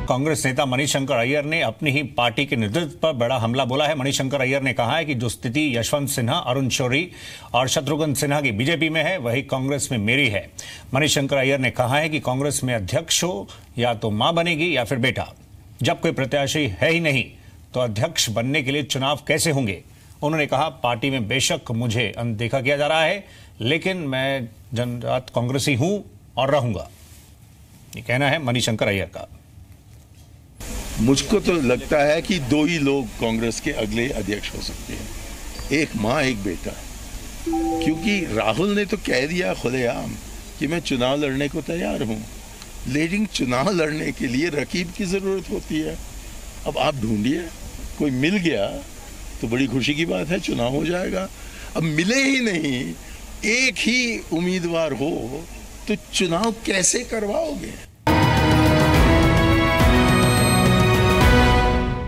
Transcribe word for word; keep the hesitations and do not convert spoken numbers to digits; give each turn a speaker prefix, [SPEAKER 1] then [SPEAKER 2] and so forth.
[SPEAKER 1] कांग्रेस नेता मणिशंकर अय्यर ने अपनी ही पार्टी के नेतृत्व पर बड़ा हमला बोला है। मणिशंकर अय्यर ने कहा है कि जो स्थिति यशवंत सिन्हा, अरुण शौरी और शत्रुघ्न सिन्हा की बीजेपी में है, वही कांग्रेस में मेरी है। मणिशंकर अय्यर ने कहा है कि कांग्रेस में अध्यक्ष हो या तो मां बनेगी या फिर बेटा। जब कोई प्रत्याशी है ही नहीं तो अध्यक्ष बनने के लिए चुनाव कैसे होंगे। उन्होंने कहा, पार्टी में बेशक मुझे अनदेखा किया जा रहा है, लेकिन मैं जनजात कांग्रेसी हूं और रहूंगा। ये कहना है मणिशंकर अय्यर का।
[SPEAKER 2] मुझको तो लगता है कि दो ही लोग कांग्रेस के अगले अध्यक्ष हो सकते हैं, एक मां एक बेटा। क्योंकि राहुल ने तो कह दिया खुलेआम कि मैं चुनाव लड़ने को तैयार हूं, लेकिन चुनाव लड़ने के लिए रकीब की जरूरत होती है। अब आप ढूंढिए, कोई मिल गया तो बड़ी खुशी की बात है, चुनाव हो जाएगा। अब मिले ही नहीं, एक ही उम्मीदवार हो तो चुनाव कैसे करवाओगे।